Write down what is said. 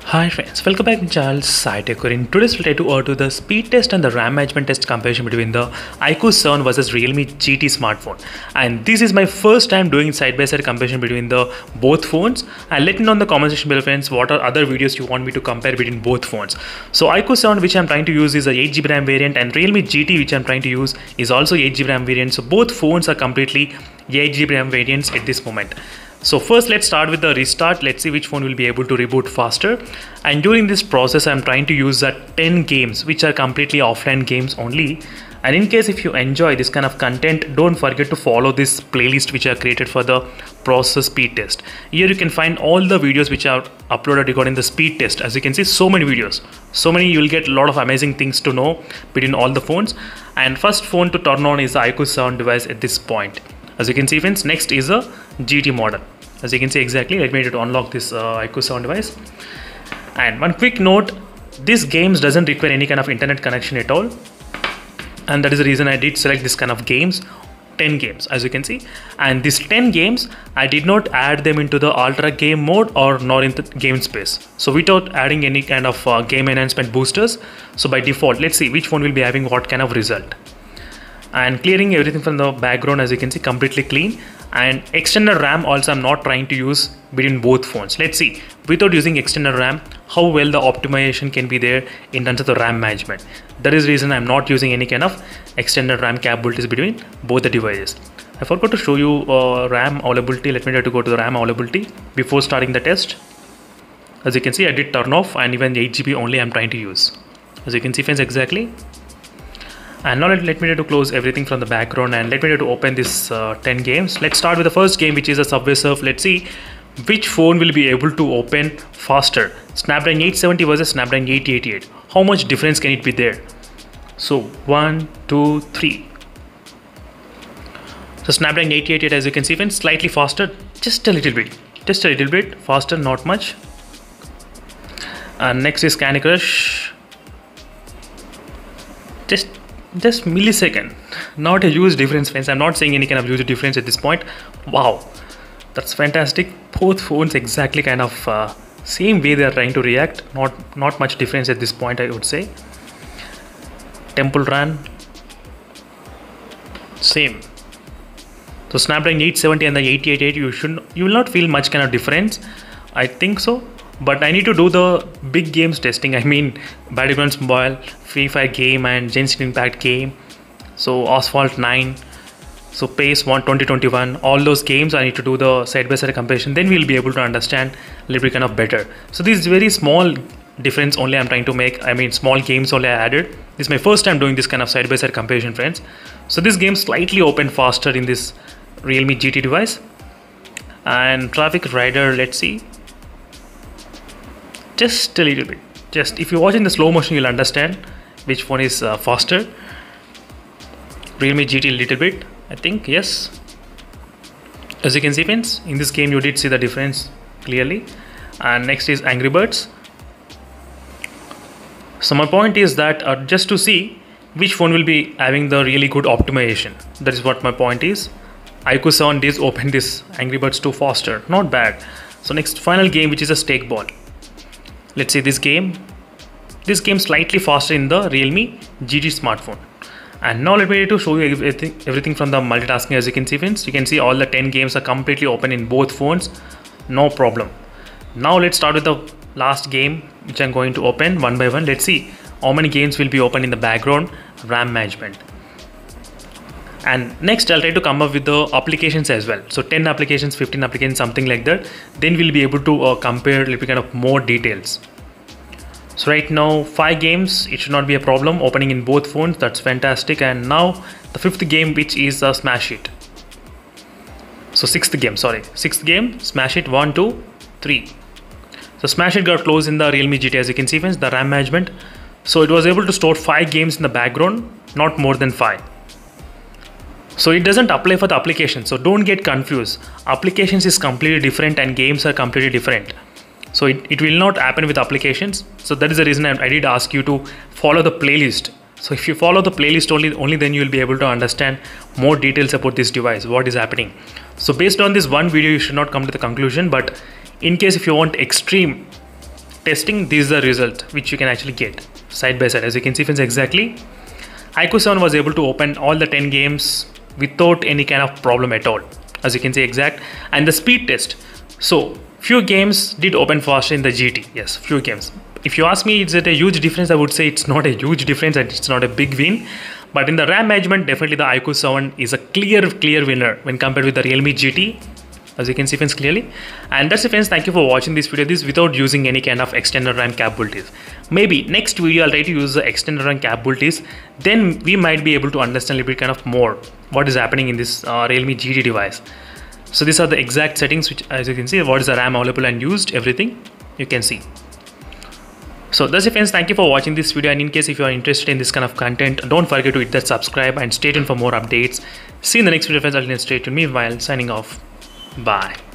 Hi friends, welcome back to Charles SciTech. In today's we'll try to do the speed test and the RAM management test comparison between the iQOO 7 versus Realme GT smartphone. And this is my first time doing side-by-side comparison between the both phones. And let me know in the comment section below, friends, what are other videos you want me to compare between both phones. So iQOO 7, which I'm trying to use, is a 8GB RAM variant, and Realme GT, which I'm trying to use, is also 8GB RAM variant. So both phones are completely 8GB RAM variants at this moment. So first let's start with the restart. Let's see which phone will be able to reboot faster. And during this process I'm trying to use the 10 games which are completely offline games only. And in case if you enjoy this kind of content, don't forget to follow this playlist which I created for the process speed test. Here you can find all the videos which are uploaded regarding the speed test. As you can see, so many videos, so many. You will get a lot of amazing things to know between all the phones. And first phone to turn on is the iQOO 7 device at this point. As you can see, friends, next is a GT model. As you can see exactly, let me unlock this iQOO 7 device. And one quick note, this games doesn't require any kind of internet connection at all. And that is the reason I did select this kind of games, 10 games as you can see. And these 10 games, I did not add them into the ultra game mode or nor in the game space. So without adding any kind of game enhancement boosters. So by default, let's see which phone will be having what kind of result. And clearing everything from the background, as you can see, completely clean. And external RAM also I'm not trying to use between both phones. Let's see without using external RAM how well the optimization can be there in terms of the RAM management. That is the reason I'm not using any kind of external RAM capabilities between both the devices. I forgot to show you RAM availability. Let me try to go to the RAM availability before starting the test. As you can see, I did turn off, and even 8GB only I'm trying to use. As you can see, friends, exactly. And now let me try to close everything from the background, and let me try to open this 10 games. Let's start with the first game, which is a Subway Surf. Let's see which phone will be able to open faster. Snapdragon 870 versus Snapdragon 888. How much difference can it be there? So 1, 2, 3. So Snapdragon 888, as you can see, friends, slightly faster, just a little bit faster, not much. And next is Candy Crush. Just millisecond, not a huge difference, friends. I'm not saying any kind of huge difference at this point. Wow, that's fantastic. Both phones exactly kind of same way they are trying to react. Not much difference at this point, I would say. Temple Run, same. So Snapdragon 870 and the 888, you will not feel much kind of difference, I think so. But I need to do the big games testing. I mean, Battlegrounds Mobile, Free Fire game, and Genshin Impact game. So Asphalt 9, so PACE 1 2021. All those games I need to do the side-by-side comparison. Then we'll be able to understand a little bit kind of better. So this is very small difference only I'm trying to make. I mean, small games only I added. This is my first time doing this kind of side-by-side comparison, friends. So this game slightly opened faster in this Realme GT device. And Traffic Rider, let's see. Just a little bit. Just if you're watching the slow motion, you'll understand which phone is faster. Realme GT a little bit, I think, yes. As you can see, friends, in this game you did see the difference clearly. And next is Angry Birds. So my point is that just to see which phone will be having the really good optimization. That is what my point is. iQOO 7 did open this Angry Birds 2 faster, not bad. So next final game, which is a Stake Ball. Let's see this game slightly faster in the Realme GT smartphone. And now let me to show you everything from the multitasking. As you can see, friends, you can see all the 10 games are completely open in both phones, no problem. Now let's start with the last game, which I'm going to open one by one. Let's see how many games will be open in the background RAM management. And next I'll try to come up with the applications as well. So 10 applications, 15 applications, something like that. Then we'll be able to compare a little kind of more details. So right now 5 games, it should not be a problem opening in both phones. That's fantastic. And now the 5th game, which is Smash It. So 6th game, Smash It, 1, 2, 3. So Smash It got closed in the Realme GT, as you can see, friends, the RAM management. So it was able to store 5 games in the background, not more than 5. So it doesn't apply for the application. So don't get confused. Applications is completely different and games are completely different. So it will not happen with applications. So that is the reason I did ask you to follow the playlist. So if you follow the playlist only then you will be able to understand more details about this device, what is happening. So based on this one video, you should not come to the conclusion. But in case if you want extreme testing, this is the result which you can actually get side by side. As you can see friends, exactly iQOO 7 was able to open all the 10 games without any kind of problem at all, as you can see exact. And the speed test, so few games did open faster in the GT. Yes, few games. If you ask me, is it a huge difference? I would say it's not a huge difference and it's not a big win. But in the RAM management, definitely the iQOO 7 is a clear winner when compared with the Realme GT, as you can see friends clearly. And that's it friends, thank you for watching this video. This without using any kind of extended RAM capabilities. Maybe next video I'll try to use the extended RAM capabilities, then we might be able to understand a little bit kind of more what is happening in this Realme GT device. So these are the exact settings which, as you can see, what is the RAM available and used, everything you can see. So that's it friends, thank you for watching this video, and in case if you are interested in this kind of content, don't forget to hit that subscribe and stay tuned for more updates. See you in the next video friends. Until then, stay tuned. Meanwhile, signing off. Bye.